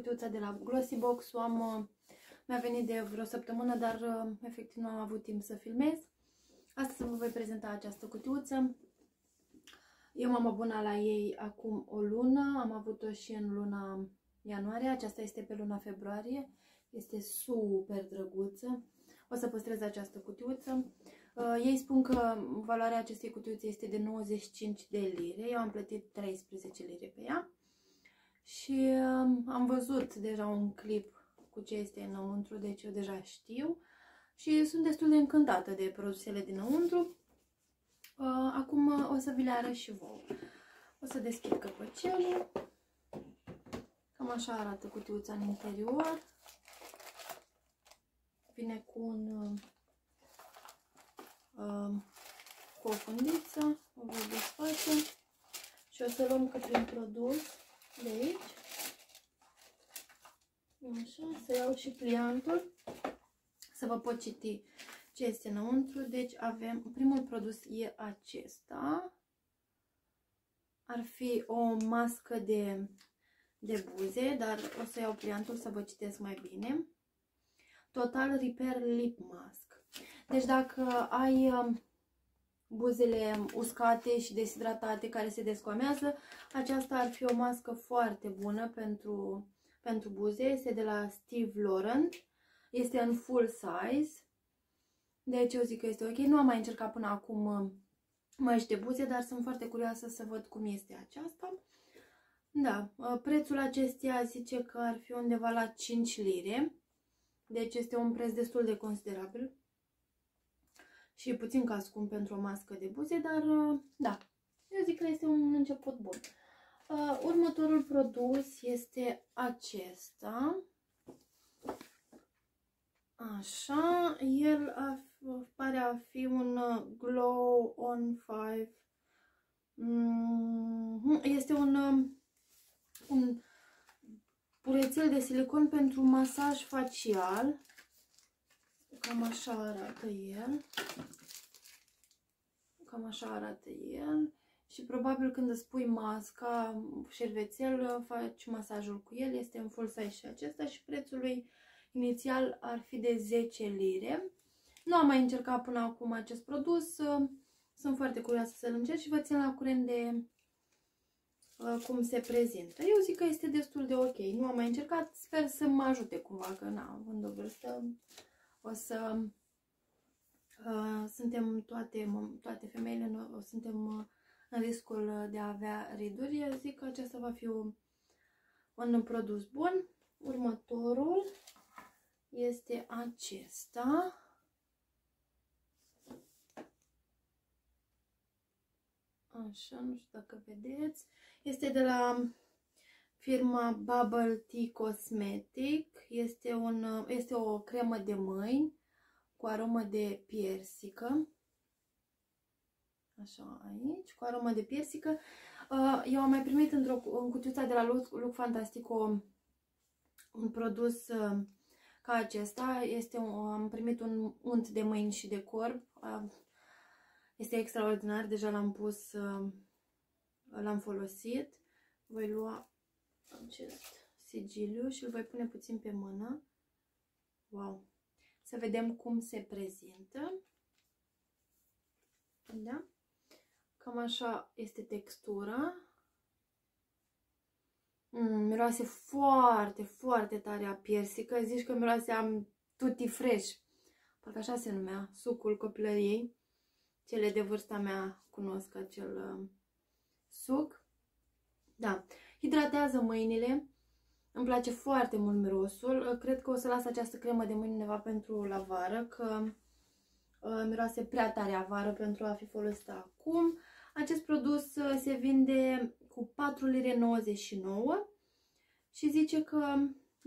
cutiuța de la Glossybox. Mi-a venit de vreo săptămână, dar efectiv nu am avut timp să filmez. Astăzi vă voi prezenta această cutiuță. Eu m-am abonat la ei acum o lună, am avut-o și în luna ianuarie, aceasta este pe luna februarie. Este super drăguță. O să păstrez această cutiuță. Ei spun că valoarea acestei cutiuțe este de 95 de lire. Eu am plătit 13 lire pe ea. Și am văzut deja un clip cu ce este înăuntru, deci eu deja știu. Și sunt destul de încântată de produsele dinăuntru. Acum o să vi le arăt și vouă. O să deschid căpăcelul. Cam așa arată cutiuța în interior. Vine cu cu o fundiță. O voi desface. Și o să luăm câte un produs de aici. Așa, să iau și pliantul. Să vă pot citi ce este înăuntru. Deci avem, primul produs e acesta. Ar fi o mască de buze, dar o să iau pliantul să vă citesc mai bine. Total Repair Lip Mask. Deci dacă ai buzele uscate și deshidratate care se descoamează, aceasta ar fi o mască foarte bună pentru buze. Este de la Steve Laurent. Este în full size. Deci eu zic că este ok. Nu am mai încercat până acum măști de buze, dar sunt foarte curioasă să văd cum este aceasta. Da, prețul acesteia zice că ar fi undeva la 5 lire. Deci este un preț destul de considerabil. Și e puțin ca scump pentru o mască de buze, dar da, eu zic că este un început bun. Următorul produs este acesta. Așa, el pare a fi un Glow on 5. Este un burețel de silicon pentru masaj facial. Cam așa arată el. Cam așa arată el. Și probabil când îți pui masca, șervețel, faci masajul cu el. Este în full size și acesta și prețul lui inițial ar fi de 10 lire. Nu am mai încercat până acum acest produs. Sunt foarte curioasă să-l încerc și vă țin la curent de cum se prezintă. Eu zic că este destul de ok. Nu am mai încercat. Sper să mă ajute cumva, că na, având o vârstă, o să suntem toate femeile, suntem în riscul de a avea riduri. Eu zic că acesta va fi un produs bun. Următorul este acesta. Așa, nu știu dacă vedeți. Este de la firma Bubble Tea Cosmetic. Este o cremă de mâini cu aromă de piersică. Așa, aici, cu aromă de piersică. Eu am mai primit în cutiuța de la Look Fantastic un produs ca acesta. Am primit un unt de mâini și de corp. Este extraordinar, deja l-am pus, l-am folosit. Voi lua acest sigiliu și îl voi pune puțin pe mână. Wow! Să vedem cum se prezintă. Da? Cam așa este textura. Miroase foarte, foarte tare a piersică. Zici că miroase am tutti fresh. Parcă așa se numea, sucul copilăriei. Cele de vârsta mea cunosc acel suc. Da. Hidratează mâinile. Îmi place foarte mult mirosul. Cred că o să las această cremă de mâini undeva pentru la vară, că miroase prea tare a vară pentru a fi folosită acum. Acest produs se vinde cu 4,99 lire și zice că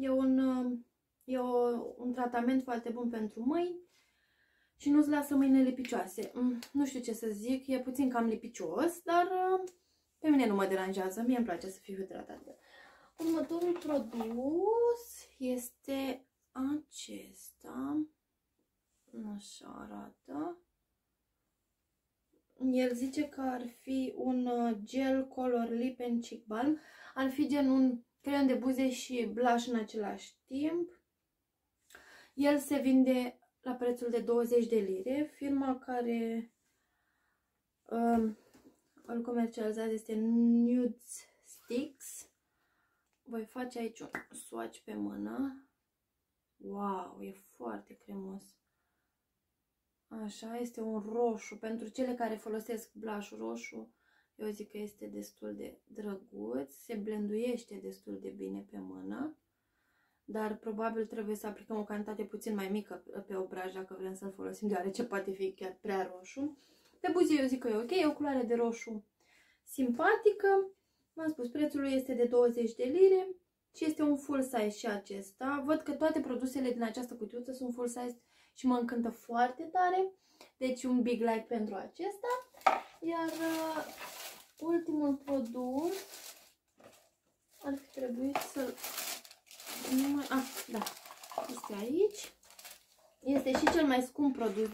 e un tratament foarte bun pentru mâini și nu-ți lasă mâinile lipicioase. Nu știu ce să zic, e puțin cam lipicios, dar pe mine nu mă deranjează, mie îmi place să fiu hidratată. Următorul produs este acesta. Așa arată. El zice că ar fi un gel color lip and cheek balm. Ar fi gen un creion de buze și blush în același timp. El se vinde la prețul de 20 de lire. Firma care îl comercializează este Nude Sticks. Voi face aici un swatch pe mână. Wow, e foarte cremos. Așa, este un roșu. Pentru cele care folosesc blush roșu, eu zic că este destul de drăguț. Se blenduiește destul de bine pe mână. Dar probabil trebuie să aplicăm o cantitate puțin mai mică pe obraj dacă vrem să-l folosim, deoarece poate fi chiar prea roșu. De buze eu zic că e ok, e o culoare de roșu simpatică. V-am spus, prețul lui este de 20 de lire și este un full size și acesta. Văd că toate produsele din această cutiuță sunt full size și mă încântă foarte tare. Deci un big like pentru acesta. Iar ultimul produs ar fi trebuit să-l... da, este aici. Este și cel mai scump produs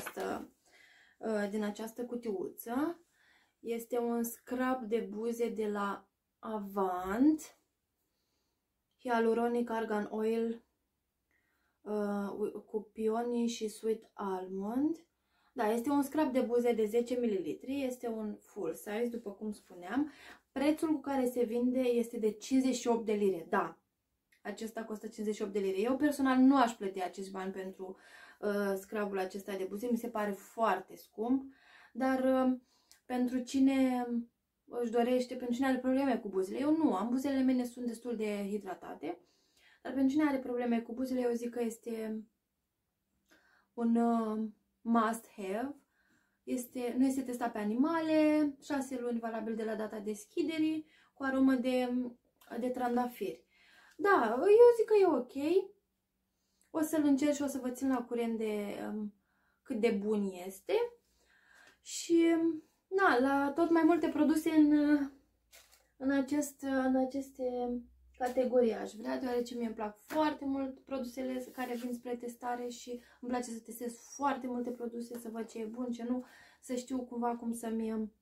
din această cutiuță. Este un scrub de buze de la Avant, Hyaluronic Argan Oil cu pioni și sweet almond. Da, este un scrub de buze de 10 ml, este un full size, după cum spuneam. Prețul cu care se vinde este de 58 de lire. Da, acesta costă 58 de lire. Eu personal nu aș plăti acești bani pentru scrubul acesta de buze, mi se pare foarte scump, dar pentru cine își dorește, pentru cine are probleme cu buzele, eu nu am, buzele mele sunt destul de hidratate, dar pentru cine are probleme cu buzele, eu zic că este un must have. Nu este testat pe animale, 6 luni valabil de la data deschiderii, cu aromă de trandafiri. Da, eu zic că e ok. O să-l încerc și o să vă țin la curent de cât de bun este. Și na, la tot mai multe produse în aceste categorii aș vrea, deoarece mie îmi plac foarte mult produsele care vin spre testare și îmi place să testez foarte multe produse, să văd ce e bun, ce nu, să știu cumva cum să-mi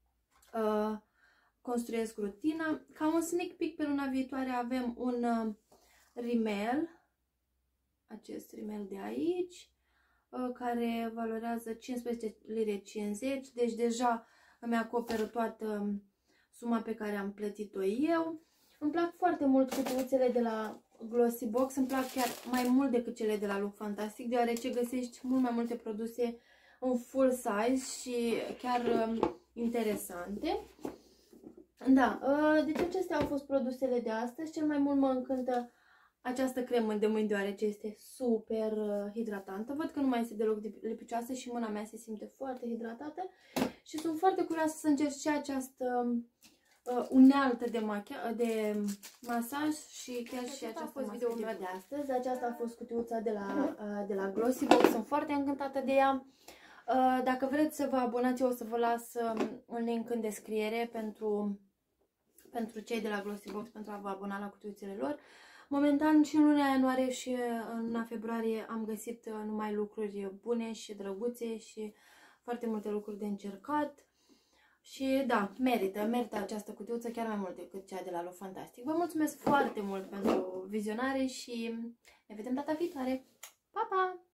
construiesc rutina. Ca un sneak peek, pe luna viitoare avem un rimel, acest rimel de aici, care valorează 15 lire 50, deci deja îmi acoperă toată suma pe care am plătit-o eu. Îmi plac foarte mult cutiuțele de la Glossybox, îmi plac chiar mai mult decât cele de la Look Fantastic, deoarece găsești mult mai multe produse în full size și chiar interesante. Da, deci acestea au fost produsele de astăzi. Cel mai mult mă încântă această cremă de mâini, deoarece este super hidratantă. Văd că nu mai este deloc lipicioasă și mâna mea se simte foarte hidratată. Și sunt foarte curioasă să încerc și această unealtă de masaj și chiar și aceasta a fost videoul meu de astăzi. Aceasta a fost cutiuța de la Glossybox. Sunt foarte încântată de ea. Dacă vreți să vă abonați, eu o să vă las un link în descriere pentru cei de la Glossybox, pentru a vă abona la cutiuțele lor. Momentan și în luna ianuarie și în luna februarie am găsit numai lucruri bune și drăguțe și foarte multe lucruri de încercat. Și da, merită această cutiuță chiar mai mult decât cea de la Look Fantastic. Vă mulțumesc foarte mult pentru vizionare și ne vedem data viitoare. Pa, pa!